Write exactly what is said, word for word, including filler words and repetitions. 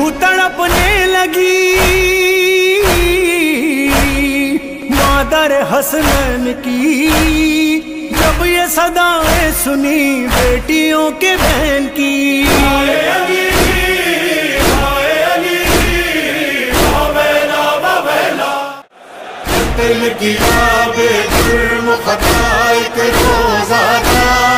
रूह तड़पने लगी मादर हसनैन की, जब ये सदाएं सुनी बेटियों के बहन की। आए अली आए अली बाबेला बाबेला, दिल की आबे जुर्म खता एक रोज़ा था।